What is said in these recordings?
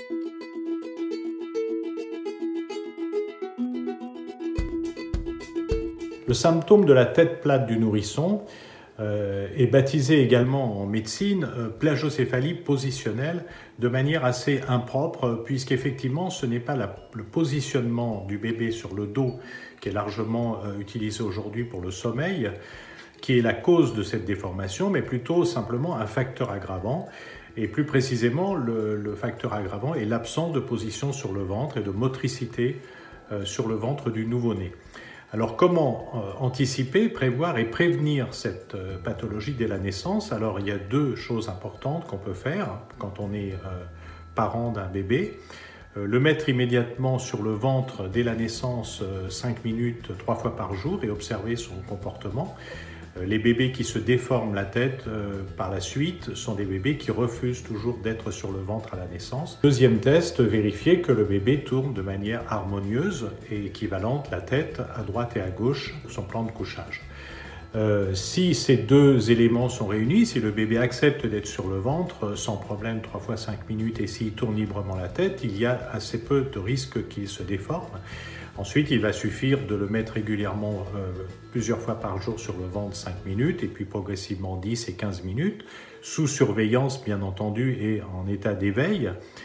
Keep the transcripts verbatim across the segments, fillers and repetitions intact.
Le symptôme de la tête plate du nourrisson euh, est baptisé également en médecine euh, plagiocéphalie positionnelle de manière assez impropre, puisqu'effectivement ce n'est pas la, le positionnement du bébé sur le dos qui est largement euh, utilisé aujourd'hui pour le sommeil qui est la cause de cette déformation, mais plutôt simplement un facteur aggravant. Et plus précisément, le, le facteur aggravant est l'absence de position sur le ventre et de motricité euh, sur le ventre du nouveau-né. Alors comment euh, anticiper, prévoir et prévenir cette euh, pathologie dès la naissance? Alors il y a deux choses importantes qu'on peut faire quand on est euh, parent d'un bébé. Euh, le mettre immédiatement sur le ventre dès la naissance euh, cinq minutes, trois fois par jour et observer son comportement. Euh, les bébés qui se déforment la tête euh, par la suite sont des bébés qui refusent toujours d'être sur le ventre à la naissance. Deuxième test, vérifier que le bébé tourne de manière harmonieuse et équivalente la tête à droite et à gauche de son plan de couchage. Euh, si ces deux éléments sont réunis, si le bébé accepte d'être sur le ventre sans problème trois fois cinq minutes et s'il tourne librement la tête, il y a assez peu de risques qu'il se déforme. Ensuite, il va suffire de le mettre régulièrement euh, plusieurs fois par jour sur le ventre cinq minutes et puis progressivement dix et quinze minutes, sous surveillance bien entendu et en état d'éveil,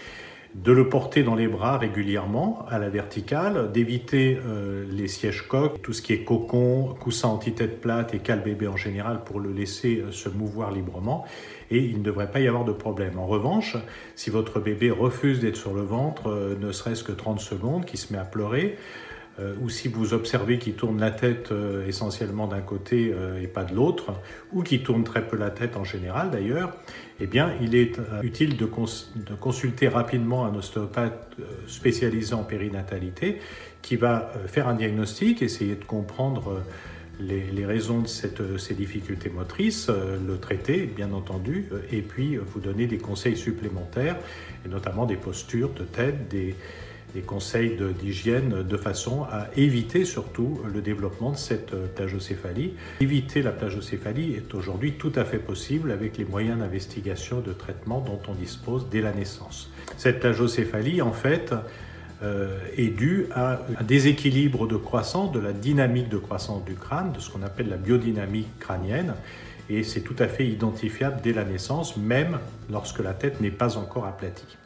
de le porter dans les bras régulièrement à la verticale, d'éviter euh, les sièges-coques, tout ce qui est cocon, coussin anti-tête plate et cale-bébé en général pour le laisser euh, se mouvoir librement et il ne devrait pas y avoir de problème. En revanche, si votre bébé refuse d'être sur le ventre, euh, ne serait-ce que trente secondes, qu'il se met à pleurer, Euh, ou si vous observez qu'il tourne la tête euh, essentiellement d'un côté euh, et pas de l'autre, ou qu'il tourne très peu la tête en général d'ailleurs, eh bien il est euh, utile de, cons de consulter rapidement un ostéopathe euh, spécialisé en périnatalité qui va euh, faire un diagnostic, essayer de comprendre euh, les, les raisons de cette, euh, ces difficultés motrices, euh, le traiter bien entendu, euh, et puis euh, vous donner des conseils supplémentaires, et notamment des postures de tête, des des conseils d'hygiène de façon à éviter surtout le développement de cette plagiocéphalie. Éviter la plagiocéphalie est aujourd'hui tout à fait possible avec les moyens d'investigation et de traitement dont on dispose dès la naissance. Cette plagiocéphalie, en fait, euh, est due à un déséquilibre de croissance, de la dynamique de croissance du crâne, de ce qu'on appelle la biodynamique crânienne, et c'est tout à fait identifiable dès la naissance, même lorsque la tête n'est pas encore aplatie.